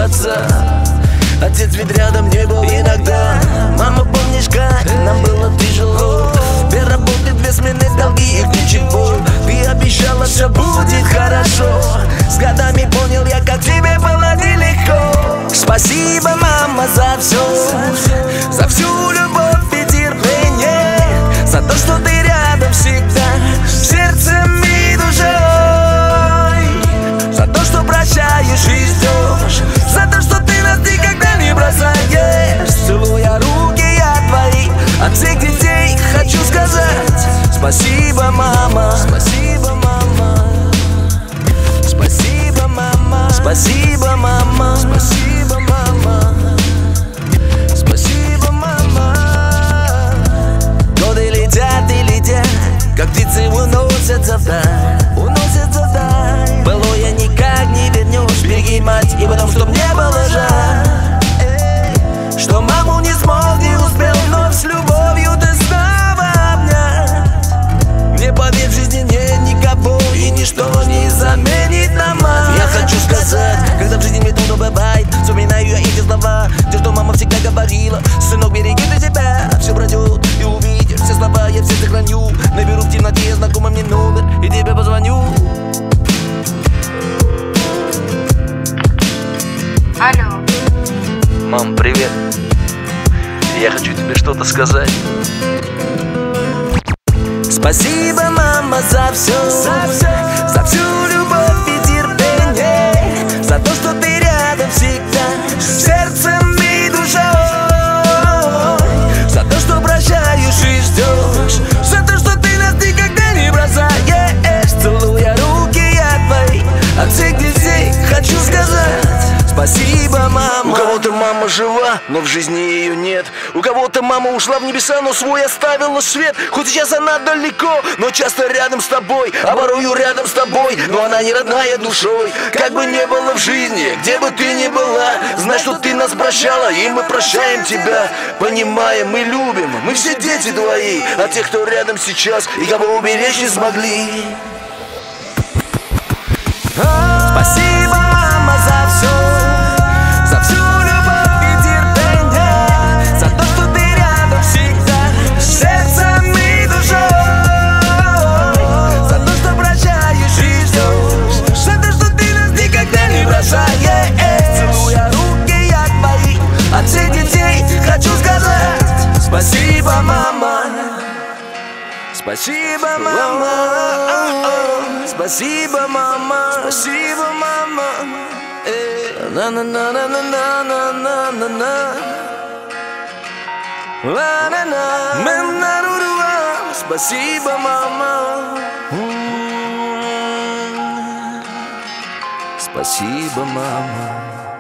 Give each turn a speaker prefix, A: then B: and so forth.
A: отца. Отец ведь рядом не был иногда. Мама, помнишь, как нам было тяжело? Две работы, две смены, долги, их ничего. Ты обещала, все будет хорошо. С годами понял я, как тебе было нелегко. Спасибо, мама, за все, за всю любовь и терпение, за то, что ты рядом всегда, сердцем и душой, за то, что прощаешь и ждешь, за то, что ты нас никогда не бросаешь. Целуя руки я твои, от всех детей хочу сказать спасибо, мама. Спасибо, мама. Спасибо, мама. Спасибо, мама. Спасибо, мама. Спасибо, мама. Годы летят и летят, как птицы уносятся вдаль, уносятся вдаль. Былое никак не вернешь, береги мать, и потом, чтоб не было жаль, что маму не смог, не успел, но с любовью ты снова обнять. Не поверь, в жизни нет никого, и ничто не заменит нам мать. Я хочу сказать, когда в жизни мне трудно бывает, вспоминаю я эти слова, те, что мама всегда говорила: сынок, береги ты себя, все пройдет, и увидишь все слова, я все сохраню. Наберу в темноте знакомый мне номер, и тебе позвоню.
B: Алло.
A: Мам, привет. Я хочу тебе что-то сказать. Спасибо, мама, за все, за всю любовь и терпение, за то, что ты рядом всегда, сердцем и душой, за то, что прощаешь и ждешь, за то, что ты нас никогда не бросаешь. Целуя руки я твои, от всех детей хочу сказать спасибо, мама. У кого-то мама жива, но в жизни ее нет. У кого-то мама ушла в небеса, но свой оставила свет. Хоть сейчас она далеко, но часто рядом с тобой, а порою рядом с тобой, но она не родная душой. Как бы не было в жизни, где бы ты ни была, знай, что ты нас прощала, и мы прощаем тебя. Понимаем, мы любим, мы все дети твои, а тех, кто рядом сейчас и кого уберечь не смогли. Спасибо, мама, за все, за всю любовь и терпение, за то, что ты рядом всегда, сердцем и душой, за то, что прощаешь и ждешь, за то, что ты нас никогда не бросаешь. Целуя руки я твои, от всех детей хочу сказать спасибо, мама. Спасибо, мама. Спасибо, мама. Спасибо, мама. На на на на на на на на на на. Ла на на на на на. Спасибо, мама. Спасибо, мама.